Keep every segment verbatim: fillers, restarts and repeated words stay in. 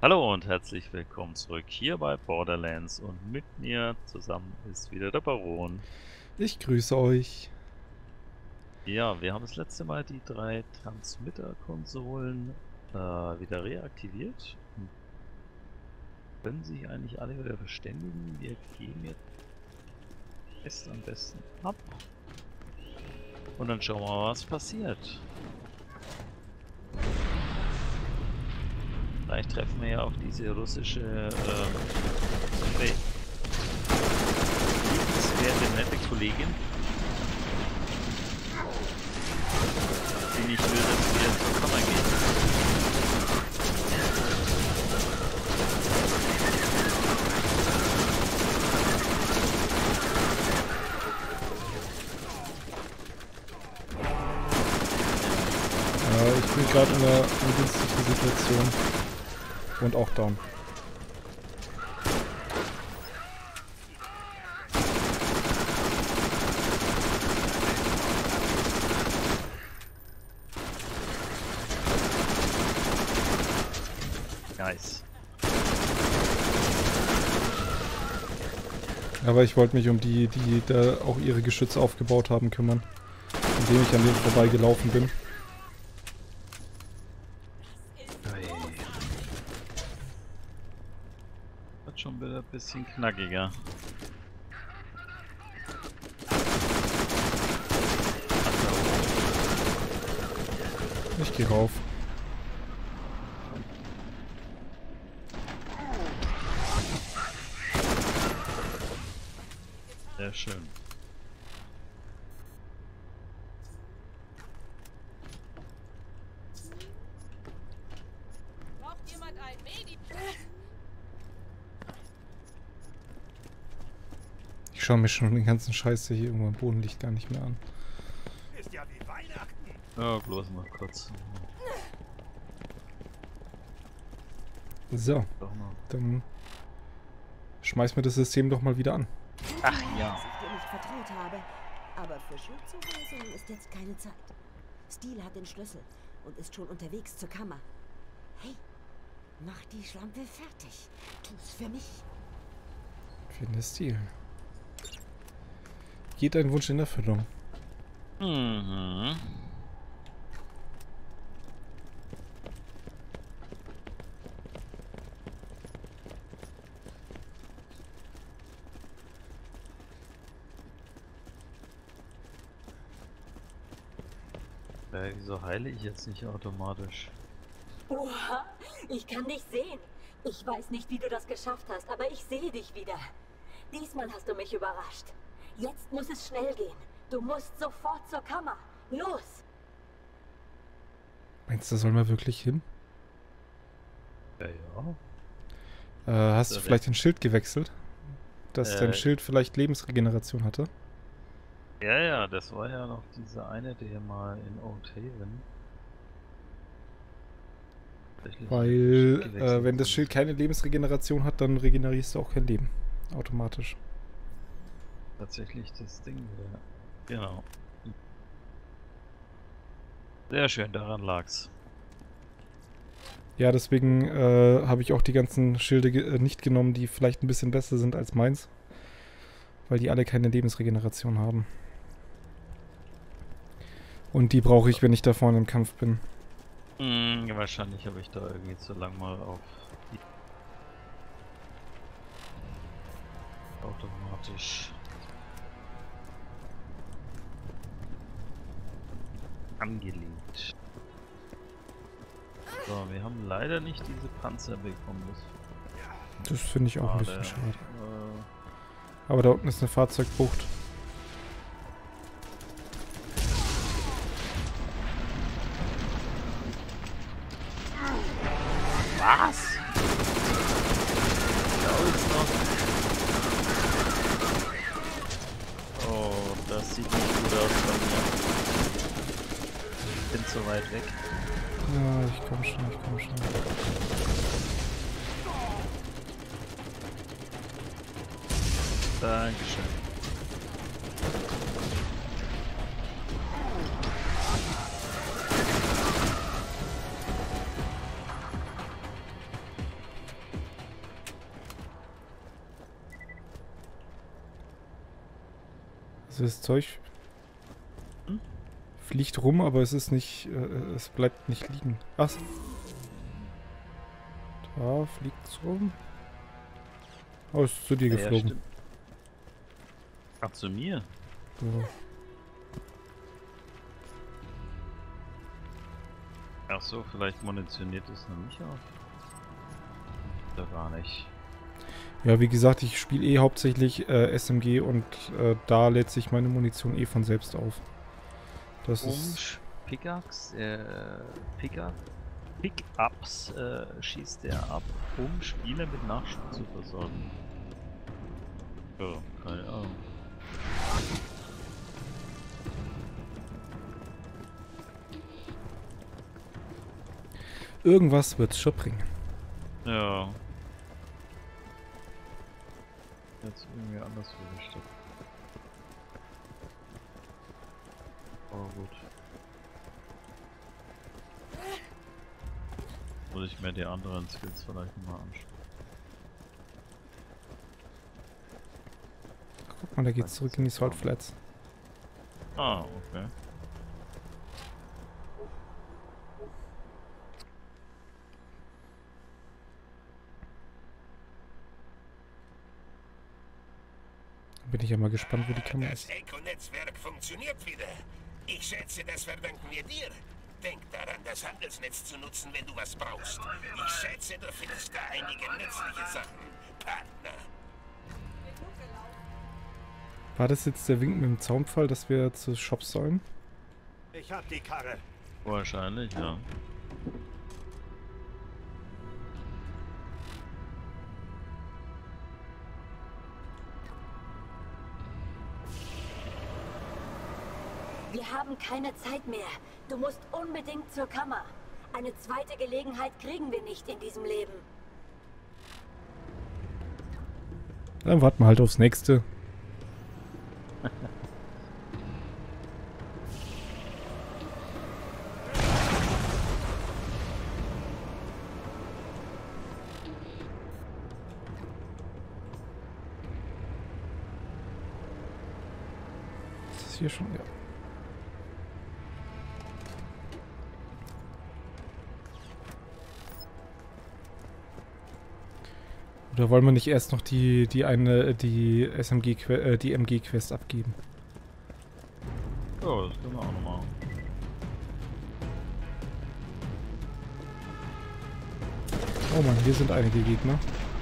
Hallo und herzlich willkommen zurück hier bei Borderlands und mit mir zusammen ist wieder der Baron. Ich grüße euch. Ja, wir haben das letzte Mal die drei Transmitter-Konsolen äh, wieder reaktiviert und können sich eigentlich alle wieder verständigen. Wir geben jetzt Test am besten ab und dann schauen wir mal, was passiert. Vielleicht treffen wir ja auf diese russische ähm, liebenswerte, nette Kollegin, die nicht will, dass wir zur Kammer gehen. Ja, ich bin gerade in einer ungünstigen Situation. Und auch down. Nice. Aber ich wollte mich um die, die da auch ihre Geschütze aufgebaut haben, kümmern. Indem ich an denen vorbeigelaufen bin. Wird schon wieder ein bisschen knackiger. Ich gehe rauf. Sehr schön. Braucht jemand ein Medi? Ich schaue mir schon den ganzen Scheiß, der hier irgendwo am Boden liegt, gar nicht mehr an. Ist ja wie Weihnachten. Ja, bloß mal kurz. So, Doch noch. dann schmeiß mir das System doch mal wieder an. Ach ja. Dass ich dir nicht vertraut habe. Aber für Schuldzuweisungen ist jetzt keine Zeit. Steel hat den Schlüssel und ist schon unterwegs zur Kammer. Hey, mach die Schlampe fertig. Tu's für mich. Finde Stil. Geht ein Wunsch in Erfüllung. Mhm. Äh, wieso heile ich jetzt nicht automatisch? Oha, ich kann dich sehen. Ich weiß nicht, wie du das geschafft hast, aber ich sehe dich wieder. Diesmal hast du mich überrascht. Jetzt muss es schnell gehen. Du musst sofort zur Kammer. Los! Meinst du, da sollen wir wirklich hin? Ja, ja. Äh, hast So, du vielleicht den Schild gewechselt? Dass Äh, dein Schild vielleicht Lebensregeneration hatte? Ja, ja, das war ja noch dieser eine, der mal in Old Haven. tatsächlich Weil, Schild äh, gewechselt wenn das hat. Schild keine Lebensregeneration hat, dann regenerierst du auch kein Leben. Automatisch. Tatsächlich das Ding wieder. Genau. Sehr schön, daran lag's. Ja, deswegen äh, habe ich auch die ganzen Schilde ge äh, nicht genommen, die vielleicht ein bisschen besser sind als meins. Weil die alle keine Lebensregeneration haben. Und die brauche ich, wenn ich da vorne im Kampf bin. Hm, wahrscheinlich habe ich da irgendwie zu lang mal auf die automatisch angelegt. So, wir haben leider nicht diese Panzer bekommen. Das Das finde ich auch ein bisschen schade. schade. Äh, Aber da unten ist eine Fahrzeugbucht. Was? Da ist noch. Oh, das sieht nicht gut aus von mir. Ich bin zu weit weg. Ja, ich komme schon, ich komme schon. Dankeschön. Also das Zeug Hm? fliegt rum, aber es ist nicht, äh, es bleibt nicht liegen. Ach, da fliegt es rum. Oh, ist zu dir Ja, ja, geflogen. stimmt. Ach, zu mir? Ja. Ach so, vielleicht munitioniert es noch nicht auf. Oder gar nicht. Ja, wie gesagt, ich spiele eh hauptsächlich äh, S M G und äh, da lädt sich meine Munition eh von selbst auf. Das Um ist... Pickaxe, äh, Pickup, Pickups äh, schießt er ab, um Spieler mit Nachschub zu versorgen. Ja, keine Ahnung. Irgendwas wird's schon bringen. Ja. Jetzt irgendwie anders verrichtet. Aber gut. Muss ich mir die anderen Skills vielleicht mal anschauen. Guck mal, da geht's zurück in die Salt Flats. Ah, okay. Bin ich ja mal gespannt, wo die Kamera Das ist. Eco-Netzwerk funktioniert wieder. Ich schätze, das verdanken wir dir. Denk daran, das Handelsnetz zu nutzen, wenn du was brauchst. Ich schätze, du findest da einige nützliche Sachen, Partner. War das jetzt der Wink mit dem Zaunpfahl, dass wir zu Shops sollen? Ich hab die Karre. Wahrscheinlich, ja. Wir haben keine Zeit mehr. Du musst unbedingt zur Kammer. Eine zweite Gelegenheit kriegen wir nicht in diesem Leben. Dann warten wir halt aufs nächste. Ist das hier schon? Ja. Oder wollen wir nicht erst noch die die eine die S M G äh, die M G Quest abgeben? Ja, das können wir auch noch machen. Oh Mann, hier sind einige Gegner.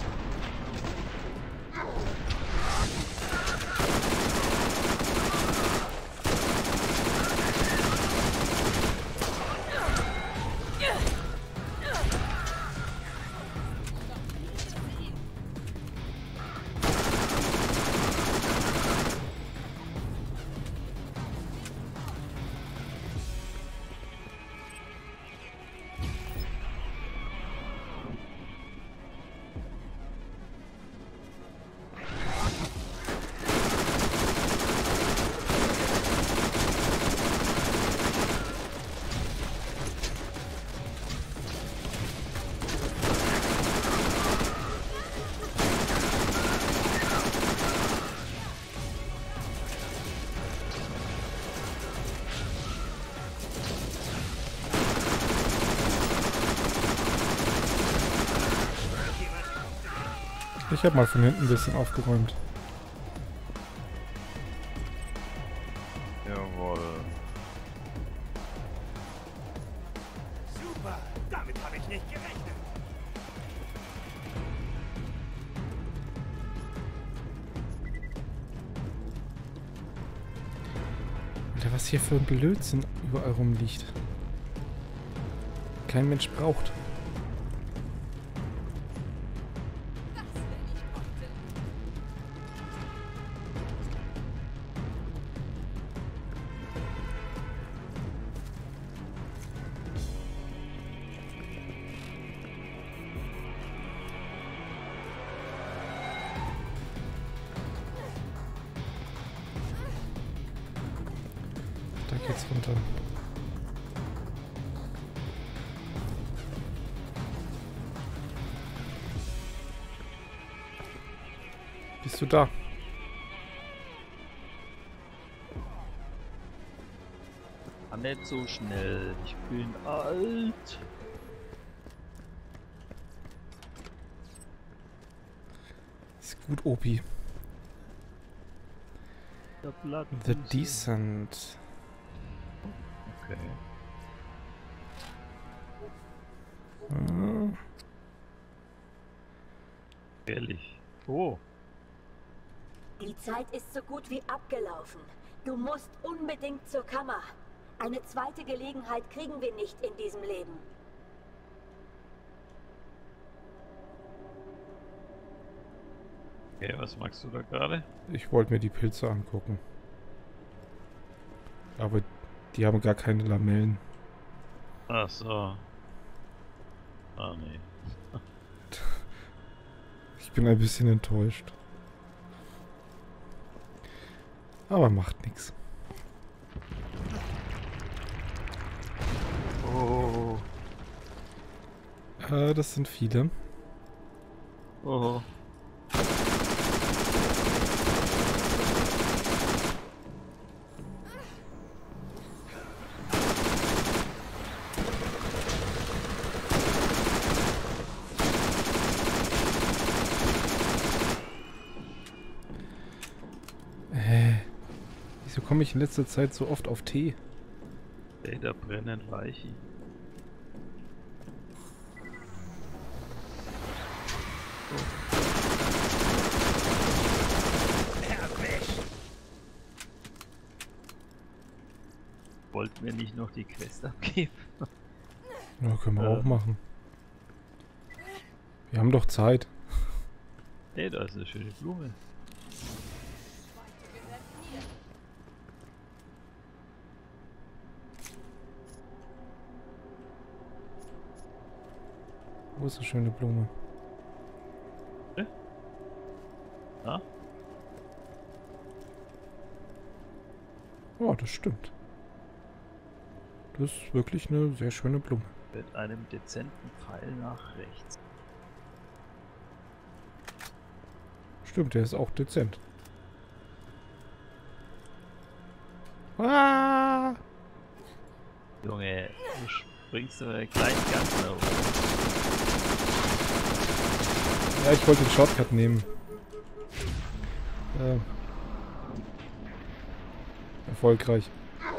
Ich habe mal von hinten ein bisschen aufgeräumt. Jawohl. Super, damit habe ich nicht gerechnet. Alter, was hier für ein Blödsinn überall rumliegt. Kein Mensch braucht. Da geht's runter. Bist du da? nicht so schnell. Ich bin alt. Ist gut, Opi. Der Blatt. The Descent. Okay. Ah. Ehrlich. Oh. Die Zeit ist so gut wie abgelaufen. Du musst unbedingt zur Kammer. Eine zweite Gelegenheit kriegen wir nicht in diesem Leben. Okay, was magst du da gerade? Ich wollte mir die Pilze angucken. Aber die haben gar keine Lamellen. Ach so. Ah, nee. Ich bin ein bisschen enttäuscht. Aber macht nichts. Oh. Äh, das sind viele. Oh. Wieso komme ich in letzter Zeit so oft auf Tee? Ey, da brennen Leichen. Wollten wir nicht noch die Quest abgeben? Ja, können wir Äh. auch machen. Wir haben doch Zeit. Ey, da ist eine schöne Blume. Wo ist eine schöne Blume? Ah, Oh, das stimmt. Das ist wirklich eine sehr schöne Blume. mit einem dezenten Pfeil nach rechts. Stimmt, der ist auch dezent. Ah! Junge, du springst aber gleich ganz nach oben. Ja, ich wollte den Shortcut nehmen. Äh, erfolgreich.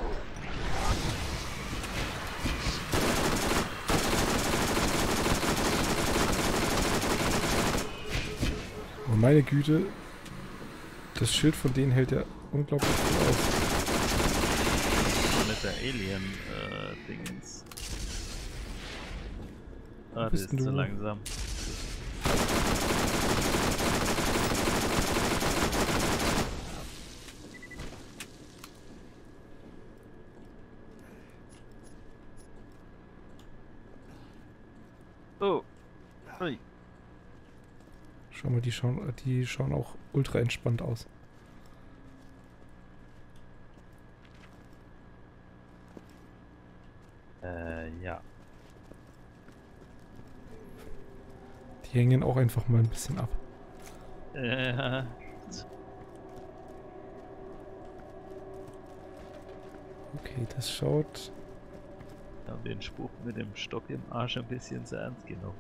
Oh, meine Güte. Das Schild von denen hält ja unglaublich viel aus. Mit der Alien-Dingens. Wo ah, das bist ist denn zu du? langsam. Oh. Ui. Schau mal, die schauen, die schauen auch ultra entspannt aus. Äh, ja. Die hängen auch einfach mal ein bisschen ab. Äh, Okay, das schaut... wir haben den Spruch mit dem Stock im Arsch ein bisschen sehr ernst genommen.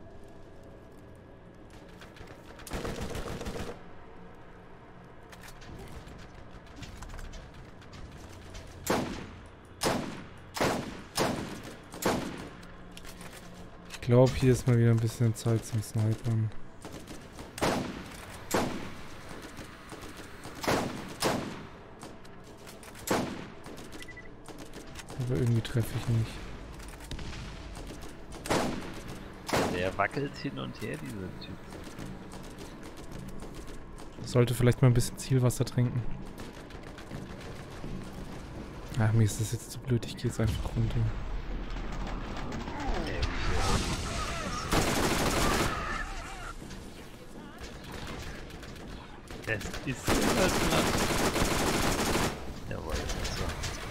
Ich glaube, hier ist mal wieder ein bisschen Zeit zum Snipern. Aber irgendwie treffe ich nicht. Der wackelt hin und her, dieser Typ. Sollte vielleicht mal ein bisschen Zielwasser trinken. Ach, mir ist das jetzt zu blöd. Ich gehe jetzt einfach runter. Es ist super platt. Jawohl, so.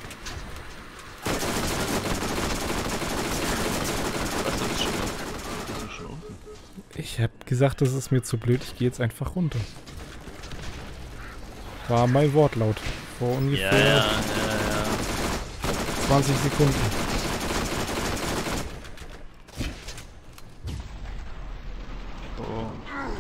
Was ist schon? Bist du schon unten? Ich habe gesagt, das ist mir zu blöd. Ich gehe jetzt einfach runter. War mein Wortlaut. Vor ungefähr Ja, ja, ja, ja. zwanzig Sekunden. Oh.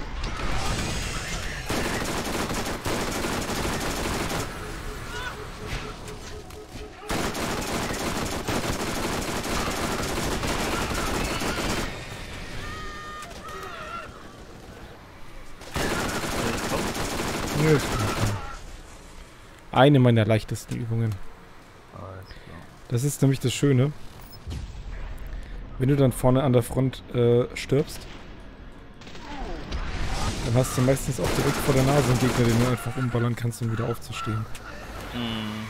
Nö, ist gut. Eine meiner leichtesten Übungen. Alles klar. Das ist nämlich das Schöne. Wenn du dann vorne an der Front äh, stirbst, dann hast du meistens auch direkt vor der Nase einen Gegner, den du einfach umballern kannst, um wieder aufzustehen. Hm.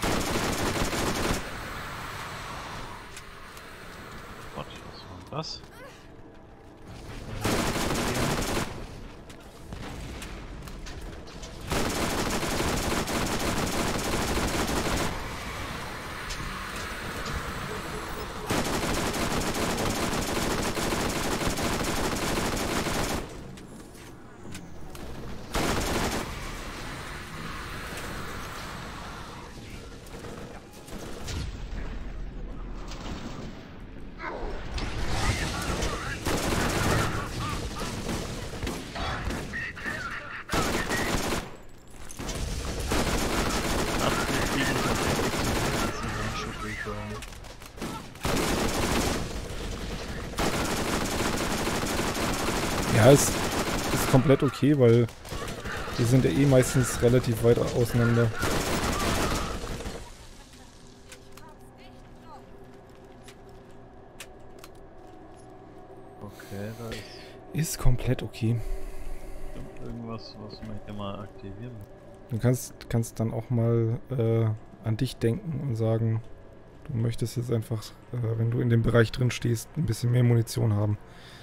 Gott, was war denn das? Ja, es ist komplett okay, weil wir sind ja eh meistens relativ weit auseinander. Okay, da ist Ist komplett okay. irgendwas, was wir hier mal aktivieren. Du kannst, kannst dann auch mal äh, an dich denken und sagen, du möchtest jetzt einfach, äh, wenn du in dem Bereich drin stehst, ein bisschen mehr Munition haben.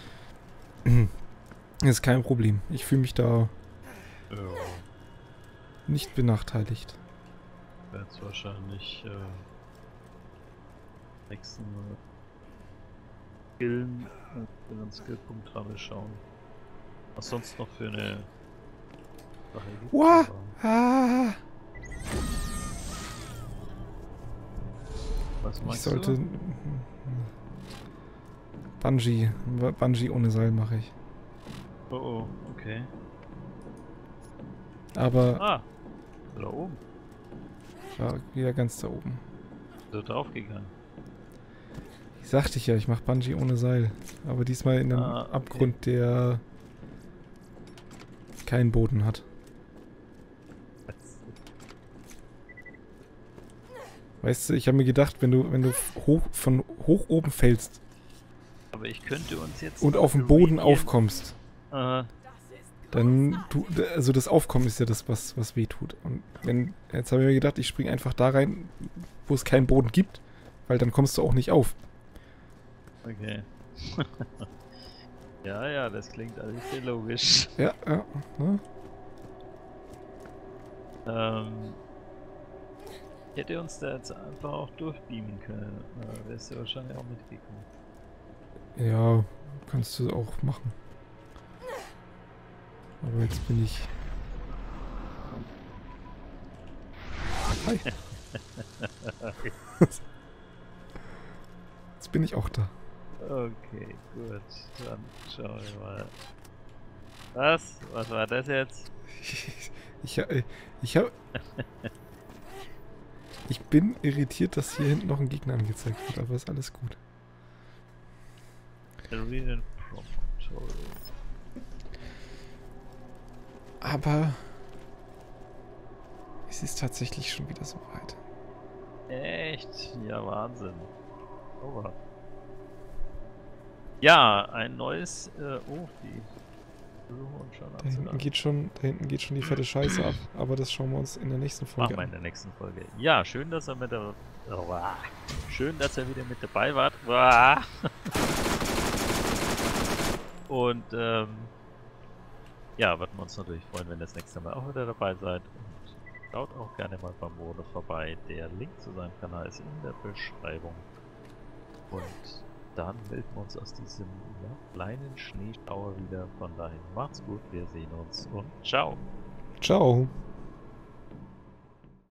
Ist kein Problem. Ich fühle mich da Ja. nicht benachteiligt. Werde jetzt wahrscheinlich äh, nächsten äh, Skillen, äh, für einen Skillpunkt habe schauen. Was sonst noch für eine Sache gibt. Wow. aber- Ah, Was ich meinst sollte... du? Bungee. Bungee ohne Seil mache ich. Oh oh, okay. Aber Ah! Da oben. ja, wieder ganz da oben. So draufgegangen. Ich sagte ich ja, ich mache Bungee ohne Seil. Aber diesmal in einem Ah, okay. Abgrund, der keinen Boden hat. Weißt du, ich habe mir gedacht, wenn du, wenn du hoch, von hoch oben fällst Aber ich könnte uns jetzt. und mal auf dem Boden revealen. aufkommst, Äh, dann du, also das Aufkommen ist ja das, was, was weh tut. Und wenn, jetzt habe ich mir gedacht, ich springe einfach da rein, wo es keinen Boden gibt, weil dann kommst du auch nicht auf. okay. Ja, ja, das klingt alles sehr logisch. Ja, ja. Ne? Ähm. Ich hätte uns da jetzt einfach auch durchbeamen können. Äh, wärst du wahrscheinlich auch mitgekommen. Ja, kannst du auch machen. Aber jetzt bin ich... Hi. Jetzt bin ich auch da. Okay, gut. Dann schauen wir mal. Was? Was war das jetzt? Ich, äh, ich habe... Ich bin irritiert, dass hier hinten noch ein Gegner angezeigt wird, aber ist alles gut. Arena Promontory. Aber... Es ist tatsächlich schon wieder so weit. Echt? Ja, Wahnsinn. Oh. Ja, ein neues. Äh, oh, die versuchen uns schon Da hinten anzuladen. geht schon, da hinten geht schon die fette Scheiße ab, aber das schauen wir uns in der nächsten Machen Folge wir in an. der nächsten Folge. Ja, schön, dass ihr mit der. Oh, wow. Schön, dass ihr wieder mit dabei wart. Wow. Und ähm, ja, würden wir uns natürlich freuen, wenn ihr das nächste Mal auch wieder dabei seid. Und schaut auch gerne mal beim Mono vorbei. Der Link zu seinem Kanal ist in der Beschreibung. Und dann melden wir uns aus diesem ja, kleinen Schneeschauer wieder. Von dahin macht's gut, wir sehen uns und ciao. Ciao.